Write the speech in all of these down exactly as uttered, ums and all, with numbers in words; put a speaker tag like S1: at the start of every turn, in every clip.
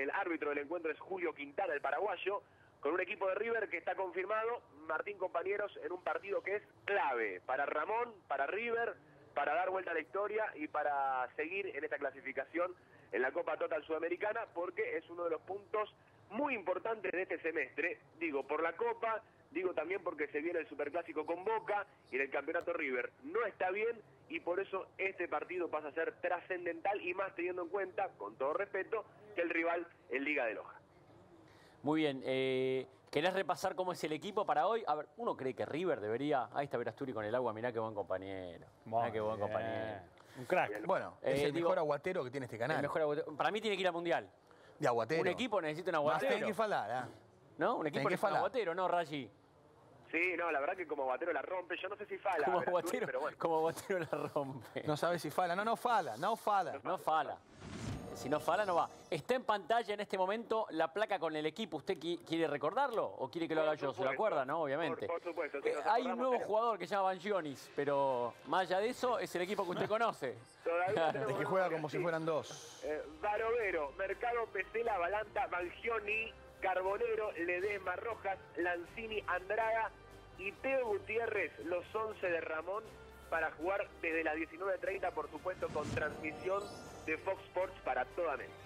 S1: el árbitro del encuentro es Julio Quintana, el paraguayo, con un equipo de River que está confirmado, Martín, compañeros, en un partido que es clave para Ramón, para River, para dar vuelta a la historia y para seguir en esta clasificación en la Copa Total Sudamericana, porque es uno de los puntos muy importantes de este semestre. Digo, por la Copa, digo también porque se viene el Superclásico con Boca y en el Campeonato River no está bien, y por eso este partido pasa a ser trascendental, y más teniendo en cuenta, con todo respeto, que el rival es Liga de Loja.
S2: Muy bien, eh, ¿querés repasar cómo es el equipo para hoy? A ver, uno cree que River debería... Ahí está Verasturi con el agua, mirá qué buen compañero. Mirá qué buen compañero.
S3: Un crack. Bueno,
S2: Eh,
S3: es el
S2: digo,
S3: mejor aguatero que tiene este canal.
S2: El mejor aguatero. Para mí tiene que ir al Mundial.
S3: De aguatero.
S2: Un equipo necesita un
S3: Más
S2: aguatero.
S3: tiene que falar, ¿eh?
S2: ¿No? Un equipo necesita un aguatero, ¿no, Rayi?
S1: Sí, no, la verdad que como aguatero la rompe. Yo no sé si fala.
S2: Como
S1: Verasturi,
S2: aguatero,
S1: pero bueno.
S2: como aguatero la rompe.
S3: No sabe si fala. No, no fala, no fala.
S2: No fala. Si no fala, no va. Está en pantalla en este momento la placa con el equipo. ¿Usted quiere recordarlo o quiere que lo haga yo? ¿Se lo acuerda, no? Obviamente.
S1: Por, por supuesto.
S2: Eh, hay un nuevo jugador que se llama Banchionis, pero más allá de eso, es el equipo que usted conoce.
S1: Todavía
S3: De que juega como si fueran dos.
S1: Eh, Barovero, Mercado, Pesela, Balanta, Bangioni, Carbonero, Ledesma, Rojas, Lanzini, Andrada y Teo Gutiérrez, los once de Ramón, para jugar desde las diecinueve treinta, por supuesto, con transmisión de Fox Sports para toda América.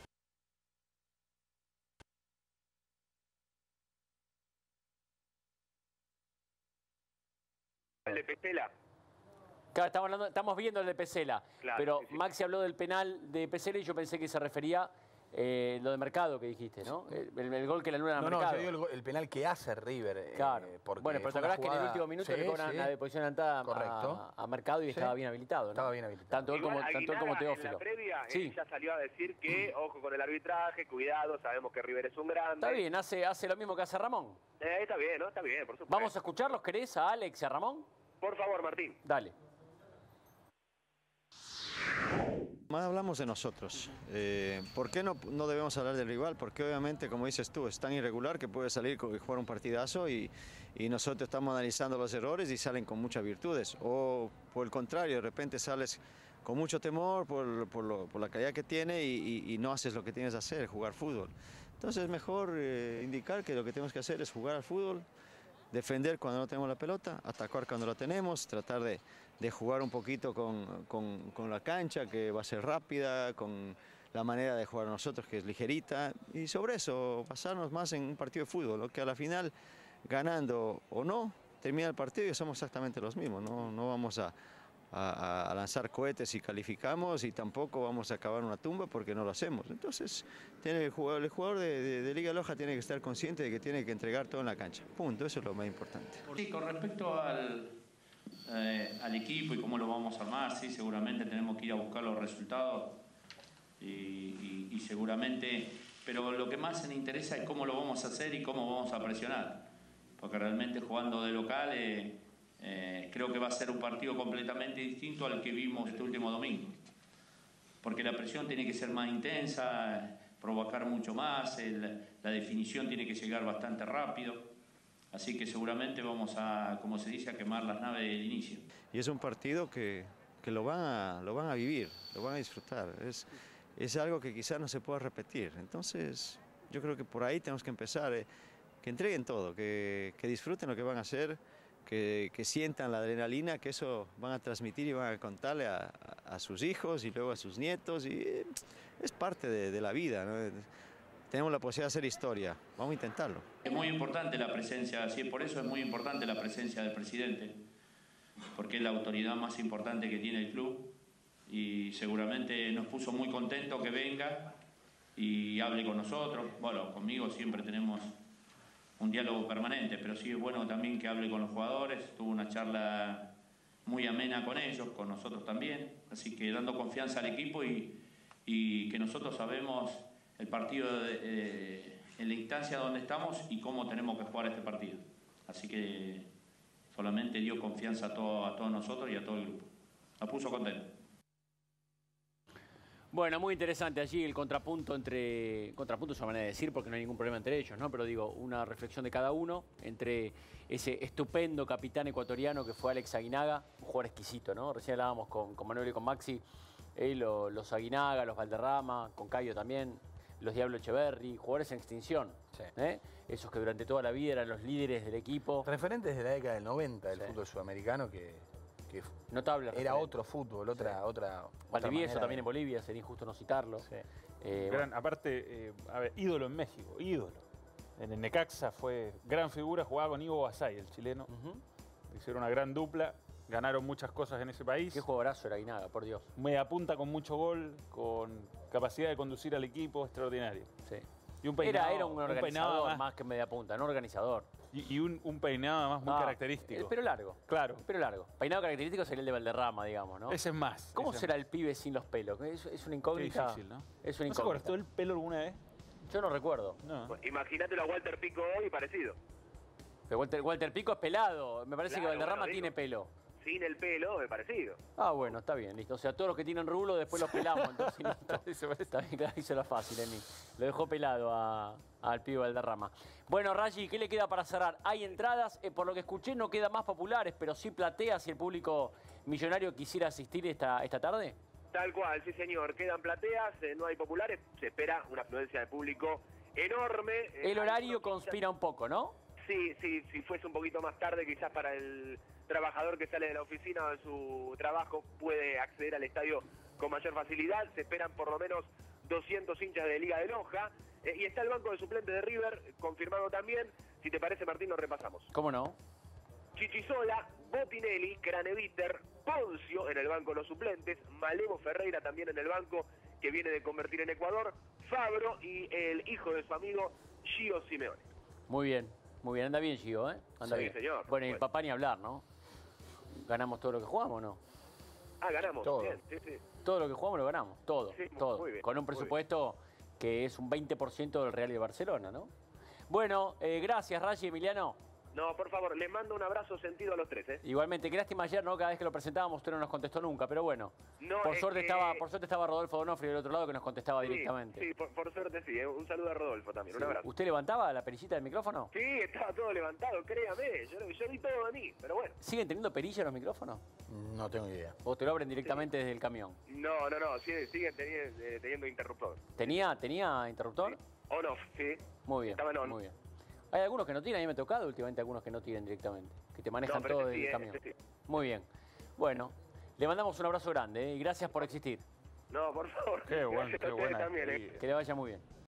S1: El de Pesela.
S2: Claro, estamos, hablando, estamos viendo el de Pesela,
S1: Claro,
S2: pero
S1: sí, sí.
S2: Maxi habló del penal de Pesela y yo pensé que se refería eh, lo de Mercado que dijiste, ¿no? El, el gol que le anulan a
S3: No,
S2: Mercado.
S3: no, yo digo el, el penal que hace River. Eh,
S2: Claro.
S3: porque
S2: Bueno, pero te
S3: fue una
S2: acordás que en el
S3: jugada-
S2: último minuto
S3: Sí,
S2: le cobran
S3: sí.
S2: la deposición adelantada
S3: Correcto.
S2: a, a Mercado y
S3: Sí.
S2: estaba bien habilitado, ¿no?
S3: Estaba bien habilitado.
S2: Tanto él como,
S1: Igual
S2: tanto él como
S1: Aguinaga,
S2: Teófilo.
S1: en la previa,
S2: Sí.
S1: él ya salió a decir que, ojo con el arbitraje, cuidado, sabemos que River es un grande.
S2: Está bien, hace, hace lo mismo que hace Ramón.
S1: Eh, está bien, ¿no? Está bien, por supuesto.
S2: Vamos a escucharlos, ¿querés? A Alex y a Ramón.
S1: Por favor, Martín.
S2: Dale.
S4: Más hablamos de nosotros. Eh, ¿Por qué no, no debemos hablar del rival? Porque obviamente, como dices tú, es tan irregular que puede salir y jugar un partidazo y, y nosotros estamos analizando los errores y salen con muchas virtudes. O por el contrario, de repente sales con mucho temor por, por, lo, por la calidad que tiene y, y, y no haces lo que tienes que hacer, jugar fútbol. Entonces es mejor eh, indicar que lo que tenemos que hacer es jugar al fútbol, defender cuando no tenemos la pelota, atacar cuando la tenemos, tratar de, de jugar un poquito con, con, con la cancha, que va a ser rápida, con la manera de jugar nosotros, que es ligerita, y sobre eso basarnos más en un partido de fútbol, ¿no? Que a la final, ganando o no, termina el partido y somos exactamente los mismos, no, no vamos a, a, a lanzar cohetes si calificamos y tampoco vamos a acabar una tumba porque no lo hacemos. Entonces, tiene el jugador, el jugador de, de, de Liga Loja tiene que estar consciente de que tiene que entregar todo en la cancha. Punto, eso es lo más importante.
S5: Sí, con respecto al, eh, al equipo y cómo lo vamos a armar, sí, seguramente tenemos que ir a buscar los resultados y, y, y seguramente, pero lo que más nos interesa es cómo lo vamos a hacer y cómo vamos a presionar, porque realmente jugando de local eh, eh, creo que va a ser un partido completamente distinto al que vimos este último domingo, porque la presión tiene que ser más intensa, provocar mucho más, el, la definición tiene que llegar bastante rápido, así que seguramente vamos a, como se dice, a quemar las naves del inicio.
S4: Y es un partido que, que lo, van a, lo van a vivir, lo van a disfrutar, es, es algo que quizás no se pueda repetir, entonces yo creo que por ahí tenemos que empezar, eh, que entreguen todo, que, que disfruten lo que van a hacer, que, que sientan la adrenalina, que eso van a transmitir y van a contarle a, a, a sus hijos y luego a sus nietos, y eh, es parte de, de la vida, ¿no? Tenemos la posibilidad de hacer historia, vamos a intentarlo.
S5: Es muy importante la presencia, así es, por eso es muy importante la presencia del presidente, porque es la autoridad más importante que tiene el club y seguramente nos puso muy contento que venga y hable con nosotros. Bueno, conmigo siempre tenemos un diálogo permanente, pero sí es bueno también que hable con los jugadores. Tuvo una charla muy amena con ellos, con nosotros también, así que dando confianza al equipo y, y que nosotros sabemos el partido de, eh, en la instancia donde estamos y cómo tenemos que jugar este partido. Así que solamente dio confianza a, todo, a todos nosotros y a todo el grupo. Nos puso contento.
S2: Bueno, muy interesante allí el contrapunto entre... Contrapunto es una manera de decir porque no hay ningún problema entre ellos, ¿no? Pero digo, una reflexión de cada uno entre ese estupendo capitán ecuatoriano que fue Alex Aguinaga, un jugador exquisito, ¿no? Recién hablábamos con, con Manuel y con Maxi, eh, lo, los Aguinaga, los Valderrama, con Cayo también. los Diablo Echeverri, jugadores en extinción.
S3: Sí.
S2: ¿eh? Esos que durante toda la vida eran los líderes del equipo.
S3: Referentes de la década del noventa del
S2: Sí.
S3: fútbol sudamericano que, que
S2: Notable.
S3: era
S2: referente.
S3: otro fútbol, otra, otra, otra
S2: Valdivieso
S3: manera
S2: también
S3: de-
S2: en Bolivia, sería injusto no citarlo.
S3: Sí.
S2: Eh,
S6: Gran-
S2: bueno,
S6: aparte, eh, a ver, ídolo en México, ídolo. En el Necaxa fue gran figura, jugaba con Ivo Basay, el chileno.
S2: ujú.
S6: Hicieron una gran dupla, ganaron muchas cosas en ese país.
S2: Qué jugadorazo era Guinaga, por Dios.
S6: Media punta con mucho gol, con capacidad de conducir al equipo extraordinario.
S2: Sí.
S6: Y un peinado,
S2: Era, era un
S6: peinado
S2: organizador
S6: más,
S2: más que media punta, no organizador.
S6: y, y un, un peinado además muy
S2: Ah,
S6: característico.
S2: El pelo largo.
S6: Claro,
S2: El pelo largo. Peinado característico sería el de Valderrama, digamos, ¿no?
S6: ese es más.
S2: ¿Cómo
S6: ese
S2: será
S6: es
S2: el pibe sin los pelos? Es, es una
S6: más.
S2: incógnita.
S6: Qué difícil, ¿no?
S2: Es una
S6: ¿No se
S2: incógnita.
S6: cortó el pelo alguna vez?
S2: Yo no recuerdo.
S6: No.
S1: Imagínatelo a Walter Pico hoy parecido.
S2: Pero Walter, Walter Pico es pelado. Me parece
S1: Claro,
S2: que Valderrama
S1: bueno,
S2: tiene
S1: digo.
S2: pelo.
S1: Sin el pelo, es parecido.
S2: Ah, bueno, está bien, listo. O sea, todos los que tienen rulo después los pelamos. Entonces, listo. Está bien, claro, hizo la fácil, Emi. Lo dejó pelado a- al pibe Valderrama. Bueno, Rayi, ¿qué le queda para cerrar? Hay entradas, eh, por lo que escuché no quedan más populares, pero sí platea si el público millonario quisiera asistir esta, esta tarde.
S1: Tal cual, sí señor. Quedan plateas, eh, no hay populares. Se espera una afluencia de público enorme. Eh,
S2: El horario
S1: algunos
S2: conspira un poco, ¿no?
S1: Sí, sí, si fuese un poquito más tarde, quizás para el trabajador que sale de la oficina o de su trabajo puede acceder al estadio con mayor facilidad. Se esperan por lo menos doscientos hinchas de Liga de Loja. Eh, y está el banco de suplentes de River, eh, confirmado también. Si te parece, Martín, lo repasamos.
S2: ¿Cómo no?
S1: Chichisola, Botinelli, Craneviter, Poncio en el banco de los suplentes, Malevo Ferreira también en el banco que viene de convertir en Ecuador, Fabro y el hijo de su amigo Gio Simeone.
S2: Muy bien, muy bien. Anda bien, Gio, ¿eh? Anda
S1: Sí,
S2: bien.
S1: señor, por
S2: Bueno, y el
S1: supuesto.
S2: papá ni hablar, ¿no? ¿Ganamos todo lo que jugamos o no?
S1: Ah, ganamos.
S3: Todo.
S1: Bien, sí, sí.
S2: Todo lo que jugamos lo ganamos, todo,
S1: Sí, muy-
S2: todo.
S1: muy bien,
S2: Con un
S1: muy bien.
S2: presupuesto que es un veinte por ciento del Real de Barcelona, ¿no? Bueno, eh, gracias, Rayi, Emiliano.
S1: No, por favor, les mando un abrazo sentido a los tres, ¿eh?
S2: Igualmente, qué lástima ayer, ¿no? Cada vez que lo presentábamos usted no nos contestó nunca, pero bueno.
S1: No,
S2: por,
S1: es
S2: suerte
S1: que-
S2: estaba, por suerte estaba Rodolfo Donofrio del otro lado que nos contestaba
S1: Sí,
S2: directamente.
S1: Sí, por, por suerte sí. ¿eh? Un saludo a Rodolfo también,
S2: Sí.
S1: un abrazo.
S2: ¿Usted levantaba la perillita del micrófono?
S1: Sí, estaba todo levantado, créame. Yo, yo vi todo de mí, pero bueno.
S2: ¿Siguen teniendo perilla los micrófonos?
S3: No tengo idea.
S2: ¿O te lo abren directamente desde el camión?
S1: No, no, no, sigue- siguen teniendo, eh, teniendo interruptor.
S2: ¿Tenía, tenía interruptor?
S1: On off, sí.
S2: Muy bien,
S1: Estaban on.
S2: muy bien. Hay algunos que no tienen, a mí me ha tocado últimamente algunos que no tienen directamente, que te manejan
S1: No, pero
S2: todo
S1: este
S2: desde
S1: sí,
S2: el
S1: eh,
S2: camión.
S1: este sí.
S2: Muy bien. Bueno, le mandamos un abrazo grande ¿eh? y gracias por existir.
S1: No, por favor.
S6: Qué buen-
S1: Gracias a
S6: qué
S1: ustedes
S6: buena
S1: también, ¿eh?
S6: despedida.
S2: Que le vaya muy bien.